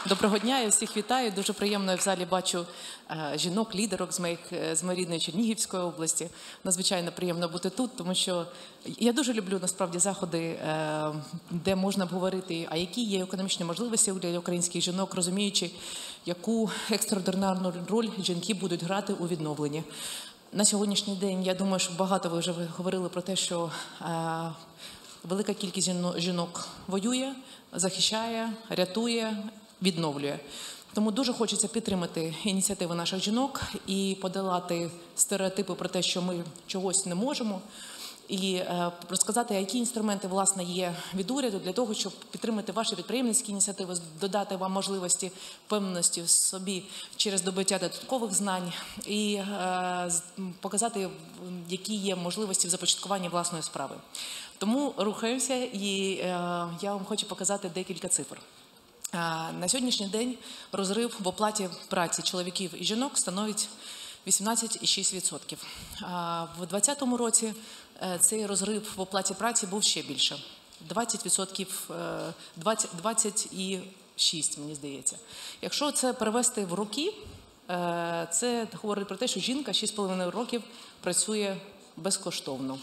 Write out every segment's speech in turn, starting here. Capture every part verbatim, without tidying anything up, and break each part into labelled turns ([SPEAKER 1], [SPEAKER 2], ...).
[SPEAKER 1] Доброго дня, я всіх вітаю. Дуже приємно, я в залі бачу жінок, лідерок з моїх, з моєї рідної Чернігівської області. Надзвичайно приємно бути тут, тому що я дуже люблю, насправді, заходи, де можна обговорити, а які є економічні можливості для українських жінок, розуміючи, яку екстраординарну роль жінки будуть грати у відновленні. На сьогоднішній день, я думаю, що багато ви вже говорили про те, що велика кількість жінок воює, захищає, рятує, відновлює. Тому дуже хочеться підтримати ініціативи наших жінок і подолати стереотипи про те, що ми чогось не можемо, і розказати, які інструменти, власне, є від уряду для того, щоб підтримати ваші підприємницькі ініціативи, додати вам можливості, впевненості в собі через добиття додаткових знань і показати, які є можливості в започаткуванні власної справи. Тому рухаємося, і я вам хочу показати декілька цифр. На сьогоднішній день розрив в оплаті праці чоловіків і жінок становить вісімнадцять цілих шість десятих відсотка. В двадцятому році цей розрив в оплаті праці був ще більше – двадцять відсотків, двадцять, двадцять шість, мені здається. Якщо це перевести в роки, це говорить про те, що жінка шість з половиною років працює безкоштовно.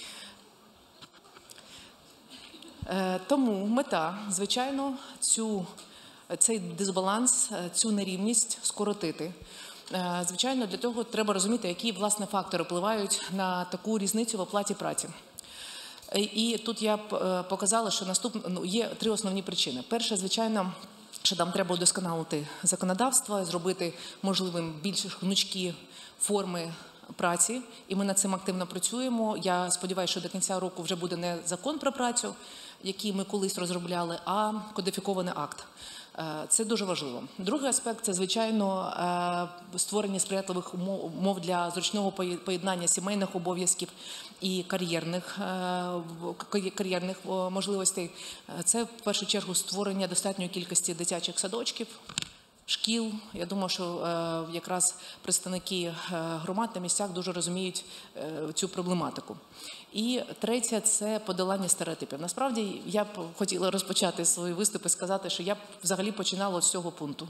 [SPEAKER 1] Тому мета, звичайно, цю, цей дисбаланс, цю нерівність скоротити. Звичайно, для того треба розуміти, які, власне, фактори впливають на таку різницю в оплаті праці. І тут я показала, що наступно, ну, є три основні причини. Перше, звичайно, що нам треба удосконалити законодавство, зробити можливим більш гнучкі форми праці, і ми над цим активно працюємо. Я сподіваюся, що до кінця року вже буде не закон про працю, який ми колись розробляли, а кодифікований акт. Це дуже важливо. Другий аспект – це, звичайно, створення сприятливих умов для зручного поєднання сімейних обов'язків і кар'єрних, кар'єрних можливостей. Це, в першу чергу, створення достатньої кількості дитячих садочків, шкіл. Я думаю, що якраз представники громад на місцях дуже розуміють цю проблематику. І третє – це подолання стереотипів. Насправді, я б хотіла розпочати свої виступи, сказати, що я б взагалі починала з цього пункту.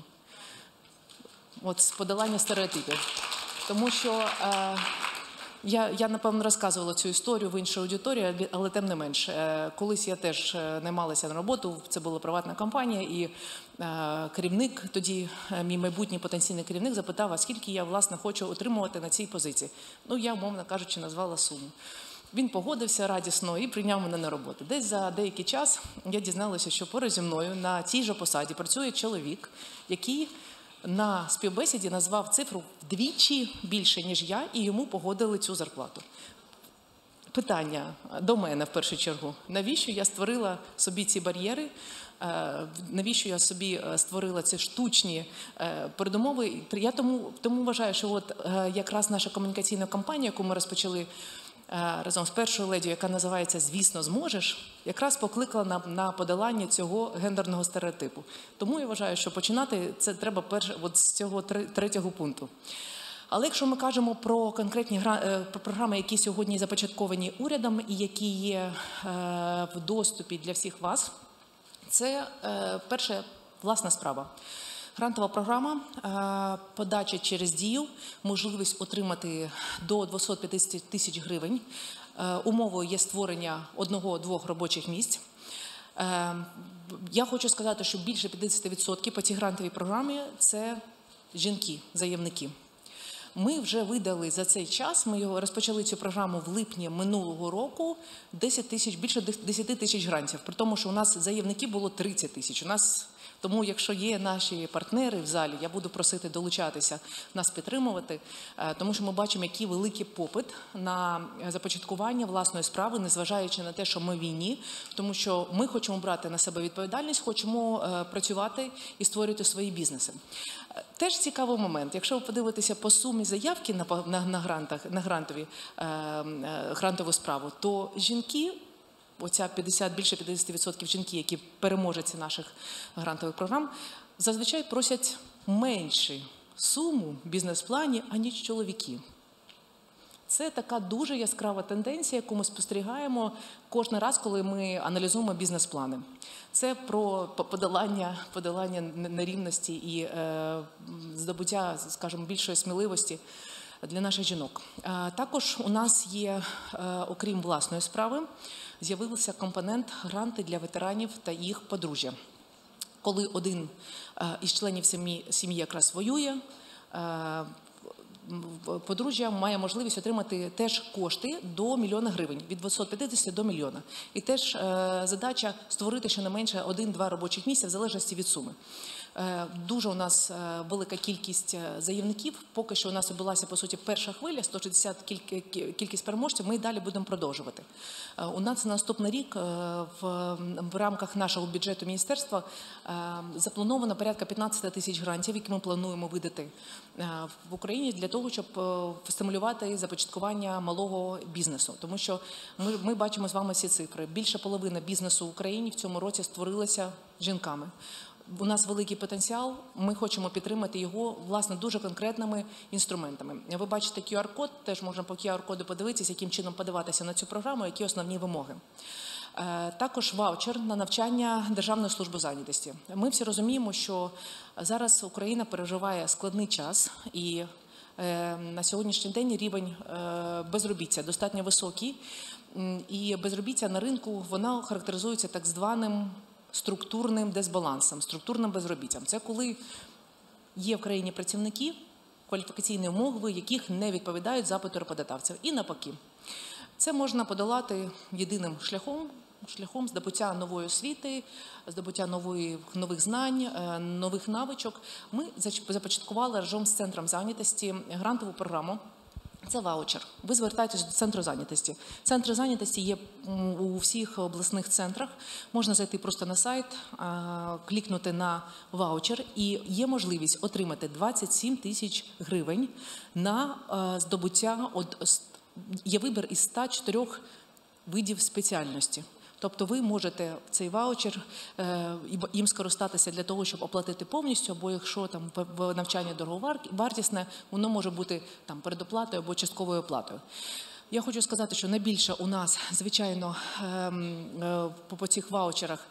[SPEAKER 1] От з подолання стереотипів. Тому що е, я, я, напевно, розказувала цю історію в іншій аудиторії, але тим не менш. Е, колись я теж наймалася на роботу, це була приватна компанія, і е, керівник, тоді мій майбутній потенційний керівник, запитав, а скільки я, власне, хочу отримувати на цій позиції. Ну, я, умовно кажучи, назвала суму. Він погодився радісно і прийняв мене на роботу. Десь за деякий час я дізналася, що поруч зі мною на цій же посаді працює чоловік, який на співбесіді назвав цифру вдвічі більше, ніж я, і йому погодили цю зарплату. Питання до мене, в першу чергу. Навіщо я створила собі ці бар'єри? Навіщо я собі створила ці штучні передумови? Я тому, тому вважаю, що от якраз наша комунікаційна кампанія, яку ми розпочали разом з першою леді, яка називається «Звісно, зможеш», якраз покликала на, на подолання цього гендерного стереотипу. Тому я вважаю, що починати це треба перш, от з цього третього пункту. Але якщо ми кажемо про конкретні про програми, які сьогодні започатковані урядом і які є в доступі для всіх вас, це перша власна справа. Грантова програма, подача через Дію, можливість отримати до двохсот п'ятдесят тисяч гривень. Умовою є створення одного-двох робочих місць. Я хочу сказати, що більше п'ятдесят відсотків по цій грантовій програмі – це жінки, заявники. Ми вже видали за цей час, ми його розпочали цю програму в липні минулого року, десять тисяч, більше десять тисяч грантів. При тому, що у нас заявників було тридцять тисяч. У нас, тому, якщо є наші партнери в залі, я буду просити долучатися, нас підтримувати, тому що ми бачимо, який великий попит на започаткування власної справи, незважаючи на те, що ми в війні, тому що ми хочемо брати на себе відповідальність, хочемо працювати і створювати свої бізнеси. Теж цікавий момент. Якщо ви подивитеся по сумі заявки на, на, на, грантах, на грантові, е, грантову справу, то жінки, оця п'ятдесят, більше п'ятдесят відсотків жінки, які переможці наших грантових програм, зазвичай просять меншу суму в бізнес-плані, аніж чоловіки. Це така дуже яскрава тенденція, яку ми спостерігаємо кожен раз, коли ми аналізуємо бізнес-плани. Це про подолання, подолання нерівності і е, здобуття, скажімо, більшої сміливості для наших жінок. Е, також у нас є, е, окрім власної справи, з'явився компонент гранти для ветеранів та їх подружжя. Коли один е, із членів сім'ї, сім'ї якраз воює, е, подружжя має можливість отримати теж кошти до мільйона гривень, від двохсот п'ятдесят до мільйона. І теж е, задача створити щонайменше один-два робочих місця в залежності від суми. Е, дуже у нас е, велика кількість заявників. Поки що у нас відбулася, по суті, перша хвиля, сто шістдесят кіль... кількість переможців, ми і далі будемо продовжувати. Е, у нас на наступний рік е, в, в рамках нашого бюджету міністерства е, заплановано порядка п'ятнадцять тисяч грантів, які ми плануємо видати е, в Україні для того, щоб е, стимулювати започаткування малого бізнесу. Тому що ми, ми бачимо з вами всі цифри. Більше половини бізнесу в Україні в цьому році створилася жінками. У нас великий потенціал, ми хочемо підтримати його, власне, дуже конкретними інструментами. Ви бачите кю ар-код, теж можна по кю ар-коду подивитися, яким чином подаватися на цю програму, які основні вимоги. Також ваучер на навчання Державної служби зайнятості. Ми всі розуміємо, що зараз Україна переживає складний час, і на сьогоднішній день рівень безробіття достатньо високий, і безробіття на ринку, вона характеризується так званим структурним дисбалансом, структурним безробіттям. Це коли є в країні працівники, кваліфікаційні умови, яких не відповідають запиту роботодавців. І навпаки. Це можна подолати єдиним шляхом, шляхом здобуття нової освіти, здобуття нової, нових знань, нових навичок. Ми започаткували разом з Центром зайнятості грантову програму. Це ваучер. Ви звертаєтесь до центру зайнятості. Центри зайнятості є у всіх обласних центрах. Можна зайти просто на сайт, клікнути на ваучер, і є можливість отримати двадцять сім тисяч гривень на здобуття. Є вибір із ста чотирьох видів спеціальності. Тобто ви можете цей ваучер їм скористатися для того, щоб оплатити повністю, або якщо там в навчання дороговартісне, воно може бути там передоплатою або частковою оплатою. Я хочу сказати, що найбільше у нас, звичайно, по цих ваучерах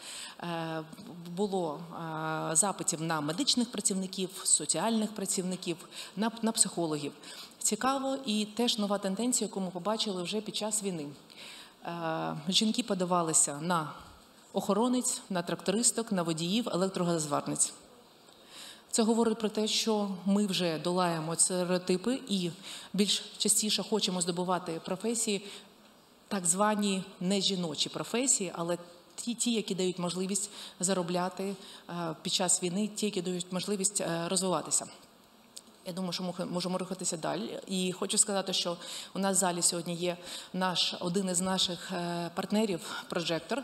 [SPEAKER 1] було запитів на медичних працівників, соціальних працівників, на, на психологів. Цікаво, і теж нова тенденція, яку ми побачили вже під час війни. Жінки подавалися на охоронець, на трактористок, на водіїв, електрогазоварниць. Це говорить про те, що ми вже долаємо стереотипи і більш частіше хочемо здобувати професії, так звані нежіночі професії, але ті, ті, які дають можливість заробляти під час війни, ті, які дають можливість розвиватися. Я думаю, що ми можемо рухатися далі. І хочу сказати, що у нас в залі сьогодні є наш, один із наших партнерів, Прожектор.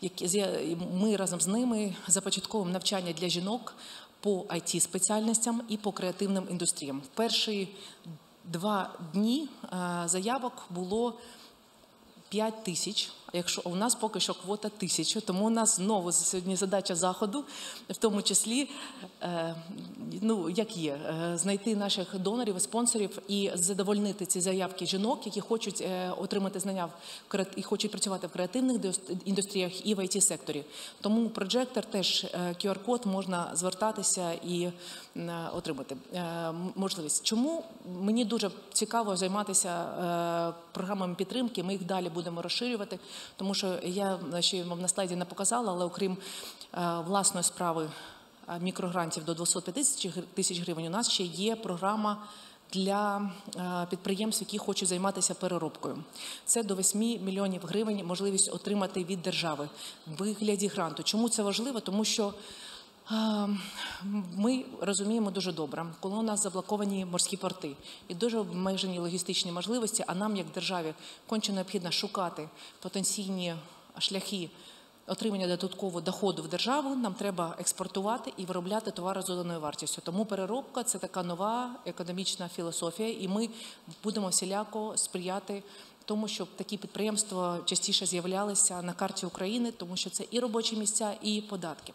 [SPEAKER 1] Ми разом з ними започатковуємо навчання для жінок по ай ті-спеціальностям і по креативним індустріям. В перші два дні заявок було п'ять тисяч, якщо у нас поки що квота тисяча, тому у нас знову сьогодні задача заходу, в тому числі, е, ну, як є, е, знайти наших донорів і спонсорів і задовольнити ці заявки жінок, які хочуть е, отримати знання в, і хочуть працювати в креативних індустріях і в ай ті-секторі. Тому Прожектор теж кю ар-код можна звертатися і е, отримати е, можливість. Чому мені дуже цікаво займатися е, програмами підтримки, ми їх далі будемо розширювати. Тому що я ще вам на слайді не показала, але окрім е, власної справи е, мікрогрантів до двохсот п'ятдесят тисяч гривень, у нас ще є програма для е, підприємств, які хочуть займатися переробкою. Це до восьми мільйонів гривень можливість отримати від держави в вигляді гранту. Чому це важливо? Тому що е, ми розуміємо дуже добре, коли у нас заблоковані морські порти і дуже обмежені логістичні можливості, а нам, як державі, конче необхідно шукати потенційні шляхи отримання додаткового доходу в державу, нам треба експортувати і виробляти товари з доданою вартістю. Тому переробка – це така нова економічна філософія, і ми будемо всіляко сприяти тому, щоб такі підприємства частіше з'являлися на карті України, тому що це і робочі місця, і податки.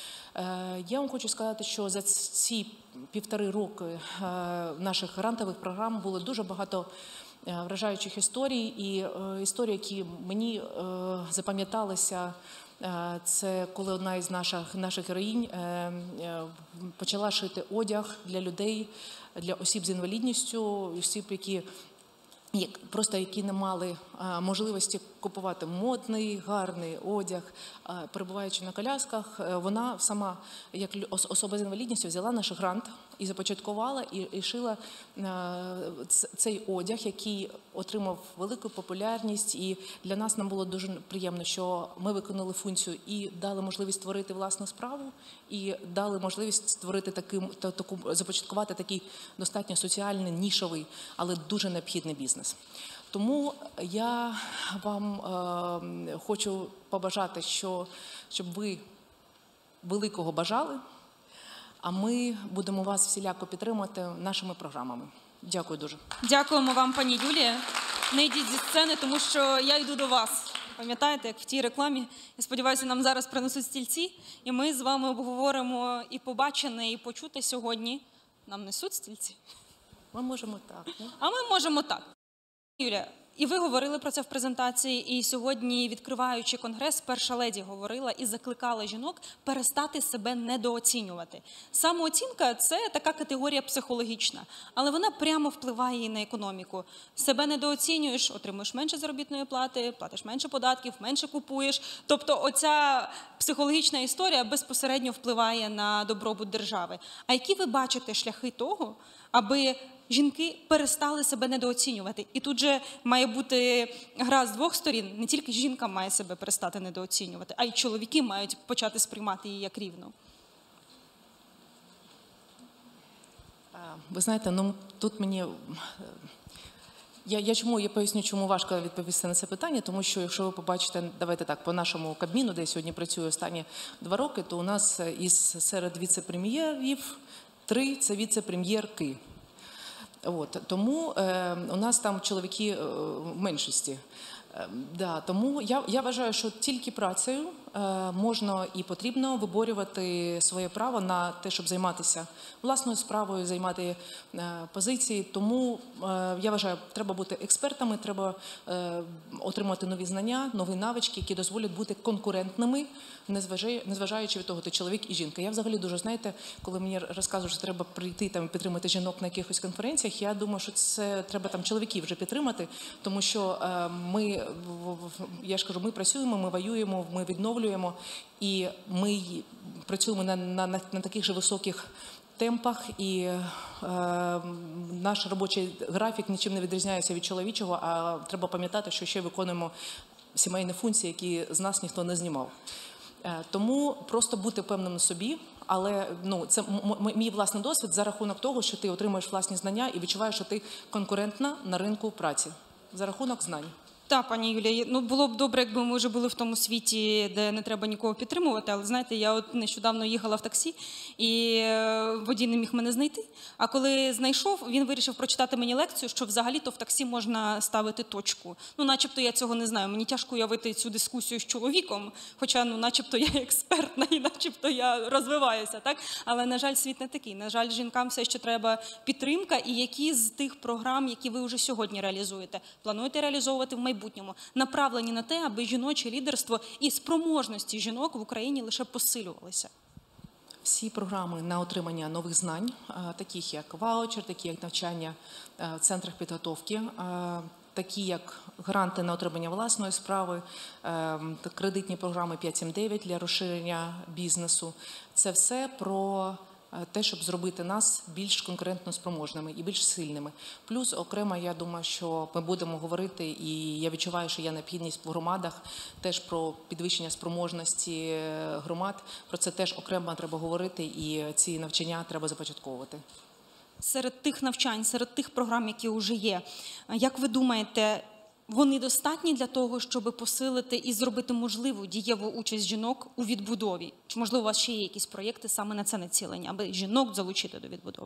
[SPEAKER 1] Я вам хочу сказати, що за ці півтори роки наших грантових програм було дуже багато вражаючих історій. І історії, які мені запам'яталися, це коли одна із наших, наших героїнь почала шити одяг для людей, для осіб з інвалідністю, осіб, які просто які не мали можливості купувати модний, гарний одяг, перебуваючи на колясках. Вона сама, як особа з інвалідністю, взяла наш грант і започаткувала, і, і шила цей одяг, який отримав велику популярність. І для нас нам було дуже приємно, що ми виконали функцію і дали можливість створити власну справу, і дали можливість створити таким, таку, започаткувати такий достатньо соціальний, нішовий, але дуже необхідний бізнес. Тому я вам е, хочу побажати, що, щоб ви великого бажали, а ми будемо вас всіляко підтримувати нашими програмами. Дякую дуже.
[SPEAKER 2] Дякуємо вам, пані Юлія. Не йдіть зі сцени, тому що я йду до вас. Пам'ятаєте, як в тій рекламі? Я сподіваюся, нам зараз принесуть стільці, і ми з вами обговоримо і побачене, і почути сьогодні. Нам несуть стільці?
[SPEAKER 1] Ми можемо так. Не?
[SPEAKER 2] А ми можемо так. Юлія, і ви говорили про це в презентації, і сьогодні, відкриваючи конгрес, перша леді говорила і закликала жінок перестати себе недооцінювати. Самооцінка – це така категорія психологічна, але вона прямо впливає і на економіку. Себе недооцінюєш, отримуєш менше заробітної плати, платиш менше податків, менше купуєш. Тобто оця психологічна історія безпосередньо впливає на добробут держави. А які ви бачите шляхи того, аби жінки перестали себе недооцінювати? І тут же має бути гра з двох сторін. Не тільки жінка має себе перестати недооцінювати, а й чоловіки мають почати сприймати її як рівну.
[SPEAKER 1] Ви знаєте, ну тут мені... Я, я, чому, я поясню, чому важко відповісти на це питання, тому що, якщо ви побачите, давайте так, по нашому Кабміну, де я сьогодні працюю останні два роки, то у нас із серед віце-прем'єрів три – це віце-прем'єрки. От, тому е, у нас там чоловіки е, в меншості. Е, да, тому я, я вважаю, що тільки працею е, можна і потрібно виборювати своє право на те, щоб займатися власною справою, займати е, позиції. Тому е, я вважаю, треба бути експертами, треба е, отримати нові знання, нові навички, які дозволять бути конкурентними, незважаючи від того, ти чоловік і жінка. Я взагалі дуже, знаєте, коли мені розказують, що треба прийти там підтримати жінок на якихось конференціях, я думаю, що це треба там чоловіків вже підтримати, тому що е, ми, я ж кажу, ми працюємо, ми воюємо, ми відновлюємо, і ми працюємо на, на, на таких же високих темпах, і е, наш робочий графік нічим не відрізняється від чоловічого, а треба пам'ятати, що ще виконуємо сімейні функції, які з нас ніхто не знімав. Тому просто бути певним на собі, але ну, це мій власний досвід за рахунок того, що ти отримуєш власні знання і відчуваєш, що ти конкурентна на ринку праці за рахунок знань.
[SPEAKER 2] Так, пані Юлія, ну було б добре, якби ми вже були в тому світі, де не треба нікого підтримувати, але знаєте, я от нещодавно їхала в таксі, і водій не міг мене знайти, а коли знайшов, він вирішив прочитати мені лекцію, що взагалі-то в таксі можна ставити точку. Ну, начебто я цього не знаю, мені тяжко уявити цю дискусію з чоловіком, хоча, ну, начебто я експертна і начебто я розвиваюся, так? Але, на жаль, світ не такий. На жаль, жінкам все ще треба підтримка, і які з тих програм, які ви вже сьогодні реалізуєте, плануєте реалізовувати в майбутньому? майбутньому, направлені на те, аби жіноче лідерство і спроможності жінок в Україні лише посилювалися?
[SPEAKER 1] Всі програми на отримання нових знань, таких як ваучер, такі як навчання в центрах підготовки, такі як гранти на отримання власної справи, кредитні програми п'ять сім дев'ять для розширення бізнесу. Це все про те, щоб зробити нас більш конкурентно спроможними і більш сильними. Плюс окремо, я думаю, що ми будемо говорити, і я відчуваю, що є необхідність в громадах теж про підвищення спроможності громад. Про це теж окремо треба говорити, і ці навчання треба започатковувати.
[SPEAKER 2] Серед тих навчань, серед тих програм, які вже є, як ви думаєте, вони достатні для того, щоб посилити і зробити можливу дієву участь жінок у відбудові? Чи, можливо, у вас ще є якісь проєкти саме на це націлені, аби жінок залучити до відбудови?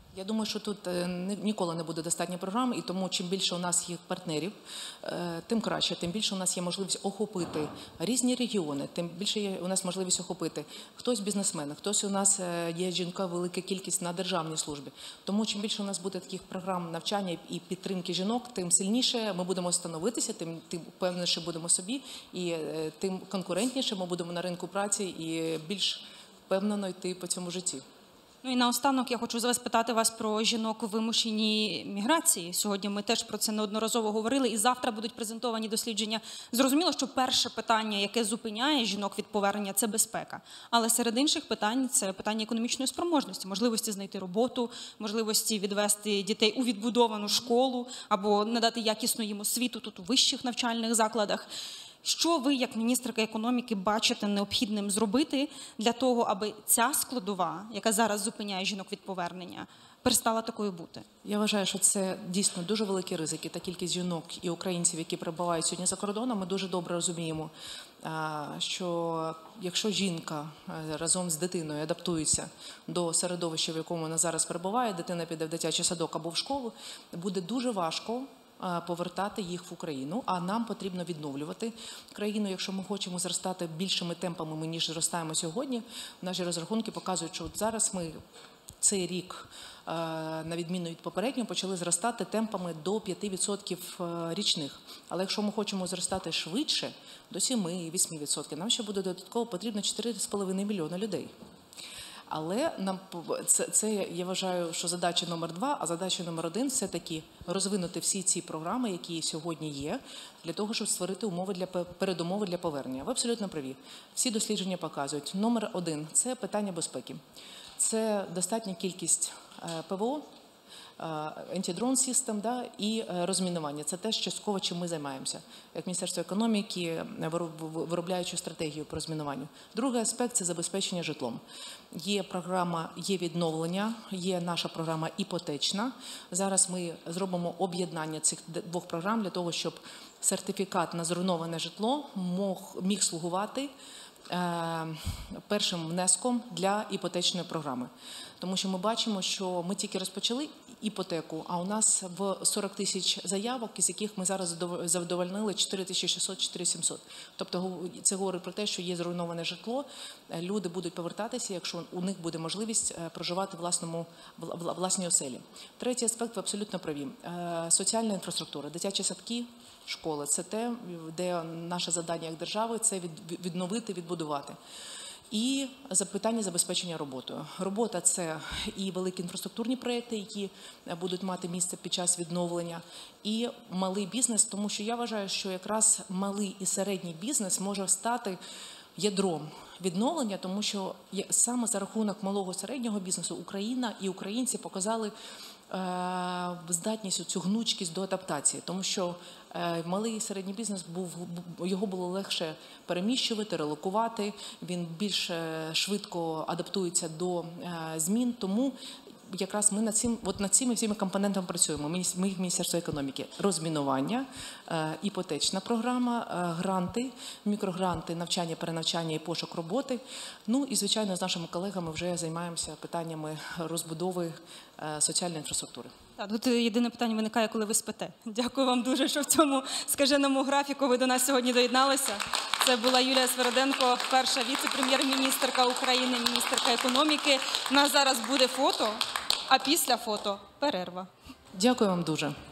[SPEAKER 1] Я думаю, що тут е, ні- ніколи не буде достатньо програм, і тому чим більше у нас є партнерів, е, тим краще, тим більше у нас є можливість охопити різні регіони, тим більше є у нас можливість охопити хтось бізнесмен, хтось у нас е, є жінка, велика кількість на державній службі. Тому чим більше у нас буде таких програм навчання і підтримки жінок, тим сильніше ми будемо становитися, тим, тим впевненіше будемо собі, і е, тим конкурентніше ми будемо на ринку праці і більш впевнено йти по цьому житті.
[SPEAKER 2] Ну і наостанок я хочу зараз питати вас про жінок у вимушеній міграції. Сьогодні ми теж про це неодноразово говорили, і завтра будуть презентовані дослідження. Зрозуміло, що перше питання, яке зупиняє жінок від повернення, це безпека. Але серед інших питань це питання економічної спроможності, можливості знайти роботу, можливості відвести дітей у відбудовану школу або надати якісну їм освіту тут у вищих навчальних закладах. Що ви, як міністерка економіки, бачите необхідним зробити для того, аби ця складова, яка зараз зупиняє жінок від повернення, перестала такою бути?
[SPEAKER 1] Я вважаю, що це дійсно дуже великі ризики. Та кількість жінок і українців, які перебувають сьогодні за кордоном, ми дуже добре розуміємо, що якщо жінка разом з дитиною адаптується до середовища, в якому вона зараз перебуває, дитина піде в дитячий садок або в школу, буде дуже важко повертати їх в Україну, а нам потрібно відновлювати країну, якщо ми хочемо зростати більшими темпами, ніж зростаємо сьогодні. Наші розрахунки показують, що от зараз ми цей рік, на відміну від попереднього, почали зростати темпами до п'яти відсотків річних. Але якщо ми хочемо зростати швидше, до семи-восьми відсотків, нам ще буде додатково потрібно чотири з половиною мільйона людей. Але нам це, це я вважаю, що задача номер два, а задача номер один все-таки розвинути всі ці програми, які сьогодні є, для того, щоб створити умови для передумови для повернення. Ви абсолютно праві. Всі дослідження показують. Номер один – це питання безпеки. Це достатня кількість ПВО, антидрон систем, да, і розмінування. Це теж частково, чим ми займаємося, як Міністерство економіки, виробляючи стратегію по розмінуванню. Другий аспект – це забезпечення житлом. Є програма, є відновлення, є наша програма іпотечна. Зараз ми зробимо об'єднання цих двох програм для того, щоб сертифікат на зруйноване житло міг слугувати першим внеском для іпотечної програми. Тому що ми бачимо, що ми тільки розпочали іпотеку, а у нас в сорок тисяч заявок, із яких ми зараз задовольнили чотири тисячі шістсот - чотири тисячі сімсот. Тобто це говорить про те, що є зруйноване житло, люди будуть повертатися, якщо у них буде можливість проживати в власному, в власній оселі. Третій аспект, ви абсолютно праві. Соціальна інфраструктура, дитячі садки, школи – це те, де наше завдання як держави – це відновити, відбудувати. І питання забезпечення роботою. Робота – це і великі інфраструктурні проєкти, які будуть мати місце під час відновлення, і малий бізнес, тому що я вважаю, що якраз малий і середній бізнес може стати ядром відновлення, тому що саме за рахунок малого і середнього бізнесу Україна і українці показали здатність, цю гнучкість до адаптації, тому що малий і середній бізнес був, його було легше переміщувати, релокувати, він більш швидко адаптується до змін, тому якраз ми над цим, от над цими всіми компонентами працюємо. Ми, ми Міністерство економіки, розмінування, іпотечна програма, гранти, мікрогранти, навчання, перенавчання і пошук роботи. Ну і, звичайно, з нашими колегами вже займаємося питаннями розбудови соціальної інфраструктури.
[SPEAKER 2] Так, тут єдине питання виникає, коли ви спите. Дякую вам дуже, що в цьому скаженому графіку ви до нас сьогодні доєдналися. Це була Юлія Свериденко, перша віце-прем'єр-міністерка України, міністерка економіки. У нас зараз буде фото, а після фото – перерва.
[SPEAKER 1] Дякую вам дуже.